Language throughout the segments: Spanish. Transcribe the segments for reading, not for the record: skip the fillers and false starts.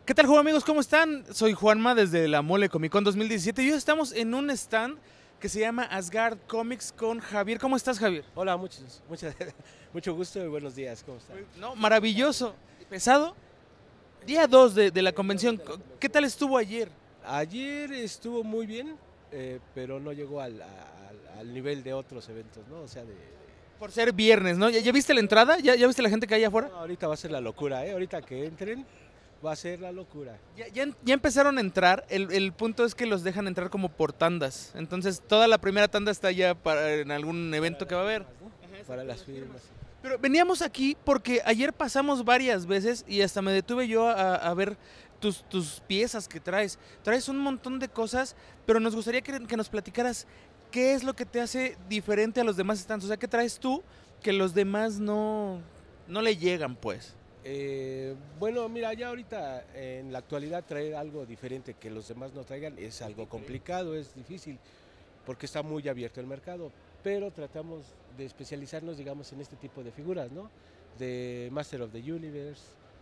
¿Qué tal, juego amigos? ¿Cómo están? Soy Juanma desde la Mole Comic Con 2017 y hoy estamos en un stand que se llama Asgard Comics con Javier. ¿Cómo estás, Javier? Hola, mucho gusto y buenos días, ¿cómo están? No, maravilloso. ¿Pesado? Día 2 de la convención. ¿Qué tal estuvo ayer? Ayer estuvo muy bien, pero no llegó al nivel de otros eventos, ¿no? O sea, Por ser viernes, ¿no? ¿Ya viste la entrada? ¿Ya viste la gente que hay afuera? no, ahorita va a ser la locura, ¿eh? Ahorita que entren, va a ser la locura. Ya empezaron a entrar. El punto es que los dejan entrar como por tandas. Entonces, toda la primera tanda está ya en algún evento que va a haber. ¿No? Para las firmas. Pero veníamos aquí porque ayer pasamos varias veces y hasta me detuve yo a ver tus piezas que traes. Traes un montón de cosas, pero nos gustaría que nos platicaras qué es lo que te hace diferente a los demás stands. O sea, ¿qué traes tú que los demás no le llegan, pues? Bueno, mira, ya ahorita en la actualidad traer algo diferente que los demás no traigan es algo complicado, es difícil, porque está muy abierto el mercado, pero tratamos de especializarnos, digamos, en este tipo de figuras, ¿no? De Master of the Universe,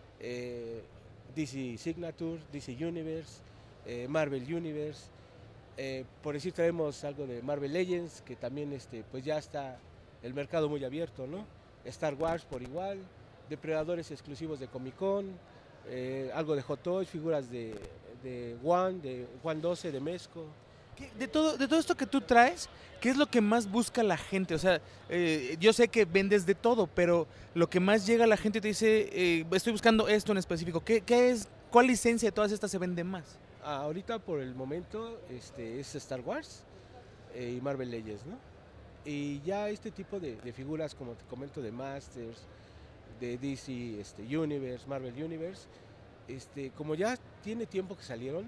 DC Signature, DC Universe, Marvel Universe, por decir traemos algo de Marvel Legends, que también pues ya está el mercado muy abierto, ¿no? Star Wars por igual, depredadores exclusivos de Comic Con, algo de Hot Toys, figuras de One 12, de Mezco. De todo esto que tú traes, ¿qué es lo que más busca la gente? O sea, yo sé que vendes de todo, pero lo que más llega a la gente y te dice, estoy buscando esto en específico. ¿Qué es? ¿Cuál licencia de todas estas se vende más? Ahorita por el momento es Star Wars y Marvel Legends, ¿no? Y ya este tipo de figuras, como te comento, de Masters, de DC Universe, Marvel Universe, como ya tiene tiempo que salieron,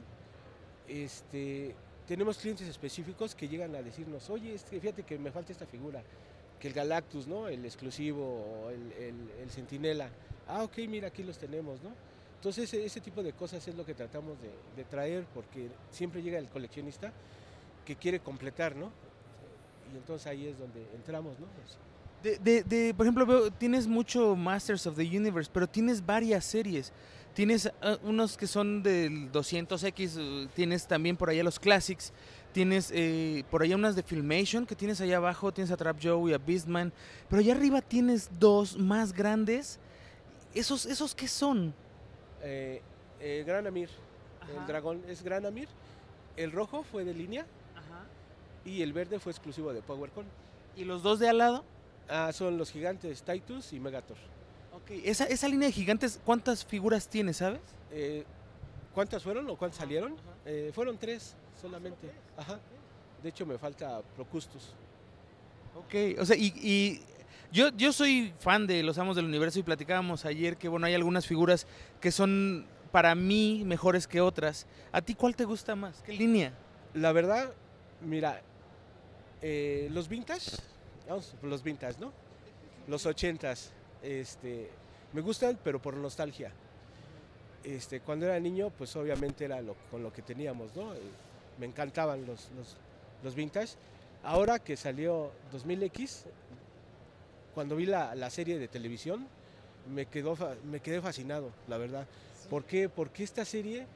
tenemos clientes específicos que llegan a decirnos, oye, fíjate que me falta esta figura, que el Galactus, ¿no? El exclusivo, o el Centinela. Ah, ok, mira, aquí los tenemos, ¿no? Entonces ese tipo de cosas es lo que tratamos de traer, porque siempre llega el coleccionista que quiere completar, ¿no? Y entonces ahí es donde entramos, ¿no? Por ejemplo, veo, tienes mucho Masters of the Universe, pero tienes varias series. Tienes unos que son del 200X, tienes también por allá los Classics, tienes por allá unas de Filmation que tienes allá abajo, tienes a Trap Joe y a Beastman, pero allá arriba tienes dos más grandes. ¿Esos qué son? Gran Amir, el Ajá. dragón es Gran Amir, el rojo fue de línea Ajá. y el verde fue exclusivo de PowerCon. ¿Y los dos de al lado? Son los gigantes Titus y Megator. Ok, esa línea de gigantes, ¿cuántas figuras tiene, sabes? Eh, ¿Cuántas fueron o cuántas salieron? Ajá. Fueron tres solamente. Ajá. De hecho me falta Procustus. Ok, o sea, yo soy fan de Los Amos del Universo y platicábamos ayer que, bueno, hay algunas figuras que son para mí mejores que otras. ¿A ti cuál te gusta más? ¿Qué línea? La verdad, mira, los vintage, vamos por los vintage, ¿no? Los ochentas, me gustan, pero por nostalgia. Cuando era niño, pues obviamente era con lo que teníamos, ¿no? Me encantaban los vintage. Ahora que salió 2000X, cuando vi la serie de televisión, me quedé fascinado, la verdad. Sí. ¿Por qué? Porque esta serie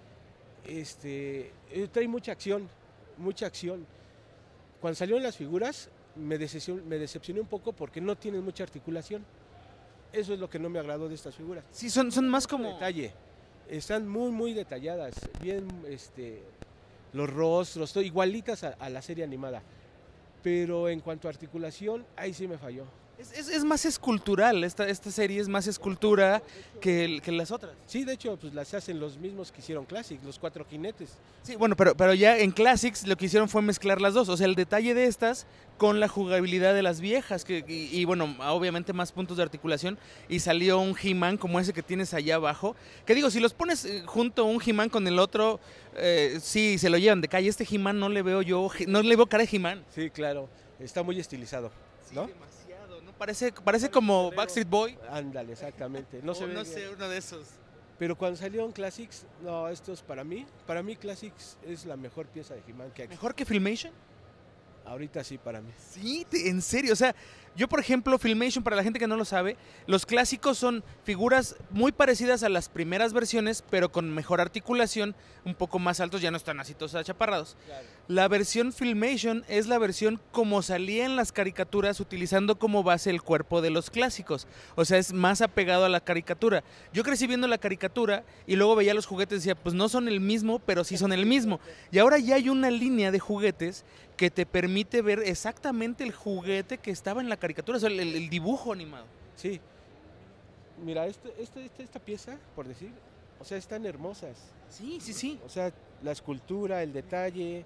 trae mucha acción, mucha acción. Cuando salieron las figuras, me decepcioné un poco porque no tienen mucha articulación. Eso es lo que no me agradó de estas figuras. Sí, son más como... Detalle. Están muy, muy detalladas. Bien, los rostros, todo, igualitas a la serie animada. Pero en cuanto a articulación, ahí sí me falló. Es más escultural, esta serie es más escultura que las otras. Sí, de hecho, pues las hacen los mismos que hicieron Classic, los cuatro jinetes. Sí, bueno, pero ya en Classics lo que hicieron fue mezclar las dos. O sea, el detalle de estas con la jugabilidad de las viejas. Bueno, obviamente más puntos de articulación. Y salió un He-Man como ese que tienes allá abajo. Que digo, si los pones junto un He-Man con el otro, sí, se lo llevan de calle. Este He-Man no le veo yo, no le veo cara de He-Man. Sí, claro, está muy estilizado, ¿no? Sí, demasiado, ¿no? Parece como Backstreet Boy. Ándale, exactamente. No se ve No bien. sé, uno de esos. Pero cuando salieron Classics, no, estos para mí Classics es la mejor pieza de He-Man que ha existido. ¿Mejor que Filmation? Ahorita sí para mí. Sí, en serio, o sea, yo por ejemplo, Filmation, para la gente que no lo sabe, los clásicos son figuras muy parecidas a las primeras versiones, pero con mejor articulación, un poco más altos, ya no están así todos achaparrados. Claro. La versión Filmation es la versión como salía en las caricaturas, utilizando como base el cuerpo de los clásicos, o sea, es más apegado a la caricatura. Yo crecí viendo la caricatura y luego veía los juguetes y decía, pues no son el mismo, pero sí son el mismo. Y ahora ya hay una línea de juguetes que te permite ver exactamente el juguete que estaba en la caricatura, o sea, el dibujo animado. Sí. Mira, esta pieza, por decir, o sea, están hermosas. Sí, sí, sí. O sea, la escultura, el detalle.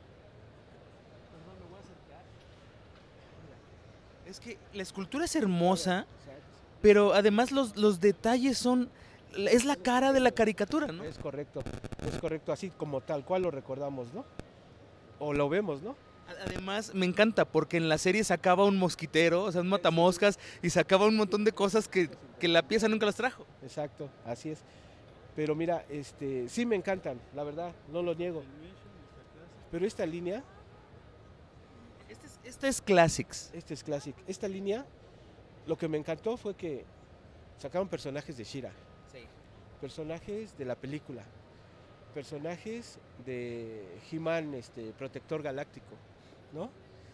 Es que la escultura es hermosa, Exacto. pero además los detalles son... Es la cara de la caricatura, ¿no? Es correcto, así como tal cual lo recordamos, ¿no? O lo vemos, ¿no? Además, me encanta porque en la serie sacaba un mosquitero, o sea, un matamoscas, y sacaba un montón de cosas que la pieza nunca las trajo. Exacto, así es. Pero mira, sí me encantan, la verdad, no lo niego. Pero esta línea, Este es Classics. este es Classic. Esta línea, lo que me encantó fue que sacaron personajes de She-Ra, personajes de la película, personajes de He-Man, Protector Galáctico, ¿no?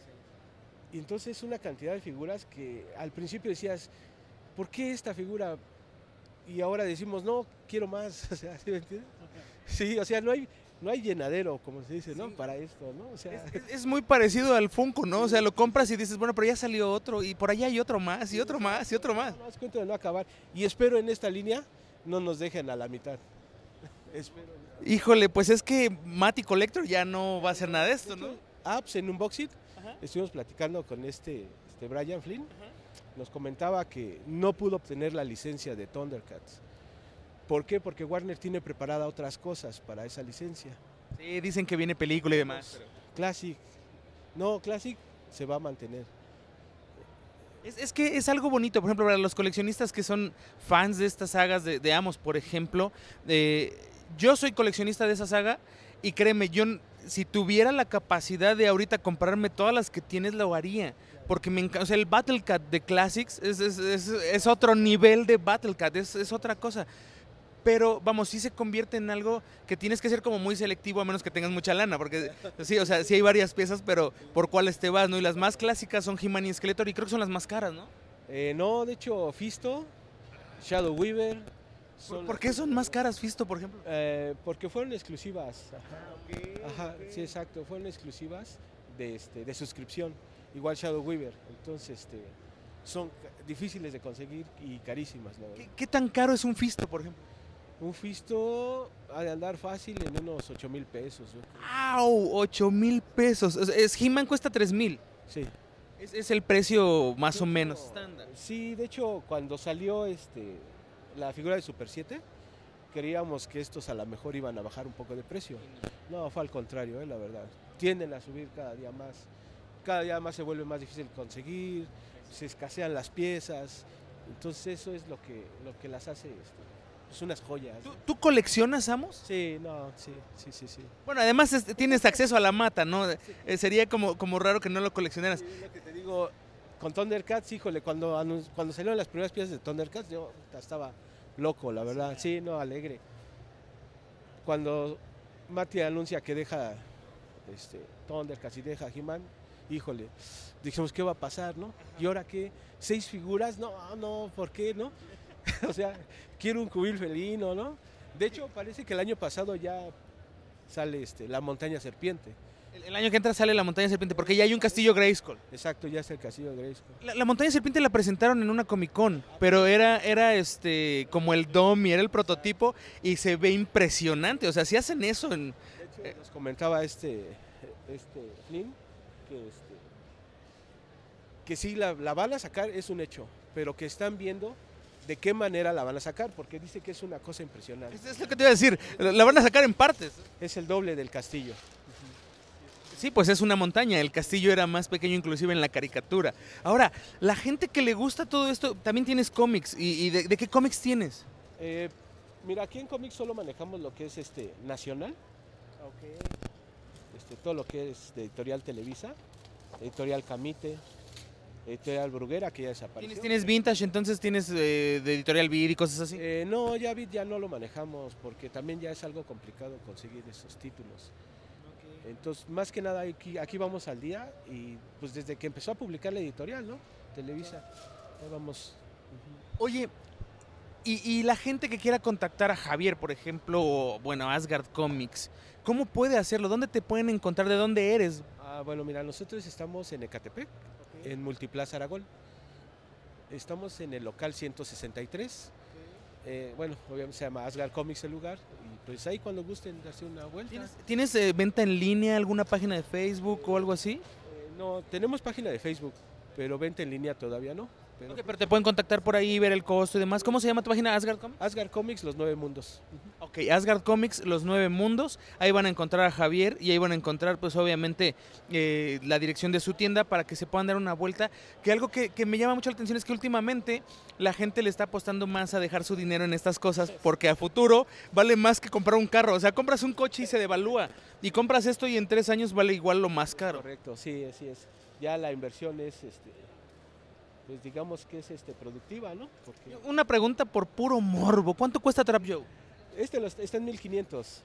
Y entonces una cantidad de figuras que al principio decías, ¿por qué esta figura? Y ahora decimos, no, quiero más, o sea, ¿sí me entiendes? Sí, o sea, no hay llenadero, como se dice, ¿no? Sí. Para esto, ¿no? O sea, Es muy parecido al Funko, ¿no? O sea, lo compras y dices, bueno, pero ya salió otro, y por allá hay otro más, y otro más, y otro más. no, es cuento de no acabar. Y espero en esta línea no nos dejen a la mitad. Espero. Híjole, pues es que Matty Collector ya no va a hacer nada de esto, ¿no? Apps en Unboxing, Ajá. estuvimos platicando con Brian Flynn, nos comentaba que no pudo obtener la licencia de Thundercats. ¿Por qué? Porque Warner tiene preparada otras cosas para esa licencia. Sí, dicen que viene película y demás. Classic se va a mantener. Es que es algo bonito, por ejemplo, para los coleccionistas que son fans de estas sagas de Amos, por ejemplo, yo soy coleccionista de esa saga y créeme, si tuviera la capacidad de ahorita comprarme todas las que tienes, lo haría. Porque me encanta, o sea, el Battle Cat de Classics es otro nivel de Battle Cat, es otra cosa. Pero vamos, sí se convierte en algo que tienes que ser como muy selectivo a menos que tengas mucha lana, porque sí, o sea, sí hay varias piezas, pero por cuáles te vas, ¿no? Y las más clásicas son He-Man y Skeletor y creo que son las más caras, ¿no? No, de hecho, Fisto, Shadow Weaver. ¿Por qué son más caras Fisto, por ejemplo? Porque fueron exclusivas. Ajá, sí, exacto, fueron exclusivas de suscripción. Igual Shadow Weaver. Entonces, son difíciles de conseguir y carísimas, la verdad. ¿Qué tan caro es un Fisto, por ejemplo? Un Fisto ha de andar fácil en unos 8,000 pesos. ¿No? ¡Au! 8,000 pesos. He-Man cuesta 3,000. Sí. Es el precio más o menos estándar. Sí, de hecho, cuando salió la figura de Super 7, creíamos que estos a lo mejor iban a bajar un poco de precio. No, fue al contrario, la verdad. Tienden a subir cada día más. Cada día más se vuelve más difícil conseguir, se escasean las piezas. Entonces eso es lo que las hace pues unas joyas. ¿Tú coleccionas, Amos? Sí, no, sí. Bueno, además tienes acceso a la mata, ¿no? Sería como raro que no lo coleccionaras. Sí, lo que te digo, con Thundercats, híjole, cuando salieron las primeras piezas de Thundercats, yo estaba loco, la verdad. Sí, no, alegre. Cuando Matty anuncia que deja Thundercats y deja He-Man, híjole, dijimos, ¿qué va a pasar, no? ¿Y ahora qué? ¿6 figuras? No, ¿por qué, no? O sea, quiero un cubil felino, ¿no? De hecho, parece que el año pasado ya sale la montaña serpiente. El año que entra sale la montaña serpiente, porque ya hay un castillo Grayskull. Exacto, ya es el castillo de Grayskull. La montaña serpiente la presentaron en una Comic Con, pero era como el dummy, era el prototipo y se ve impresionante. O sea, si hacen eso en... De hecho, nos comentaba Flynn que sí la van a sacar, es un hecho, pero que están viendo de qué manera la van a sacar, porque dice que es una cosa impresionante. Es lo que te iba a decir, la van a sacar en partes. Es el doble del castillo. Sí, pues es una montaña, el castillo era más pequeño inclusive en la caricatura. Ahora, la gente que le gusta todo esto, también tienes cómics, ¿y de qué cómics tienes? Mira, aquí en cómics solo manejamos lo que es nacional, todo lo que es de Editorial Televisa, Editorial Camite, Editorial Bruguera, que ya desapareció. ¿Tienes vintage, entonces tienes de Editorial Vid y cosas así? No, ya Vid ya no lo manejamos porque también ya es algo complicado conseguir esos títulos. Entonces, más que nada, aquí vamos al día y pues desde que empezó a publicar la editorial, ¿no? Televisa, ahí vamos. Oye, y la gente que quiera contactar a Javier, por ejemplo, o, bueno, Asgard Comics, ¿cómo puede hacerlo? ¿Dónde te pueden encontrar? ¿De dónde eres? Bueno, mira, nosotros estamos en Ecatepec, en Multiplaza Aragón. Estamos en el local 163. Bueno, obviamente se llama Asgard Comics el lugar. Y pues ahí cuando gusten darse una vuelta. ¿Tienes venta en línea, alguna página de Facebook o algo así? No, tenemos página de Facebook, pero venta en línea todavía no. Pero te pueden contactar por ahí, ver el costo y demás. ¿Cómo se llama tu página? ¿Asgard Comics? Asgard Comics, Los Nueve Mundos. Ok, Asgard Comics, Los Nueve Mundos. Ahí van a encontrar a Javier y ahí van a encontrar, pues obviamente, la dirección de su tienda para que se puedan dar una vuelta. Que algo que me llama mucho la atención es que últimamente la gente le está apostando más a dejar su dinero en estas cosas porque a futuro vale más que comprar un carro. O sea, compras un coche y se devalúa. Y compras esto y en 3 años vale igual lo más caro. Correcto, sí, así es. Ya la inversión es... pues digamos que es productiva, ¿no? Porque una pregunta por puro morbo. ¿Cuánto cuesta Trap Joe? Está en 1500.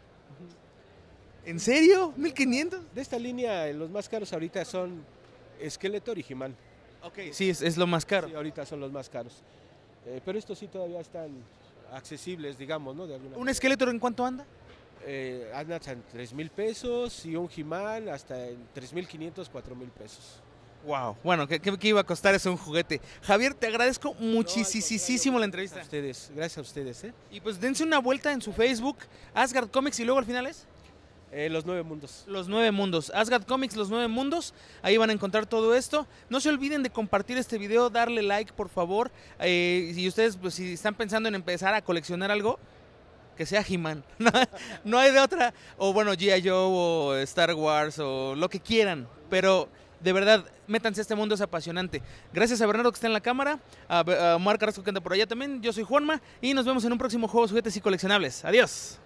¿En serio? ¿1500? De esta línea, los más caros ahorita son Skeletor y He-Man. Ok, sí, es lo más caro. Sí, ahorita son los más caros. Pero estos sí todavía están accesibles, digamos, ¿no? De alguna ¿Un manera. Skeletor en cuánto anda? Anda en 3,000 pesos y un He-Man hasta en 3,500, 4,000 pesos. Wow, bueno, ¿qué iba a costar eso un juguete? Javier, te agradezco muchísimo la entrevista. Gracias a ustedes. Y pues dense una vuelta en su Facebook, Asgard Comics, y luego al final es... Los Nueve Mundos. Los Nueve Mundos, Asgard Comics, Los Nueve Mundos, ahí van a encontrar todo esto. No se olviden de compartir este video, darle like por favor. Si ustedes, pues si están pensando en empezar a coleccionar algo, que sea He-Man, no hay de otra. O bueno, G.I. Joe o Star Wars o lo que quieran, pero... De verdad, métanse a este mundo, es apasionante. Gracias a Bernardo que está en la cámara, a Omar Carrasco que anda por allá también. Yo soy Juanma y nos vemos en un próximo Juegos, Juguetes y Coleccionables. Adiós.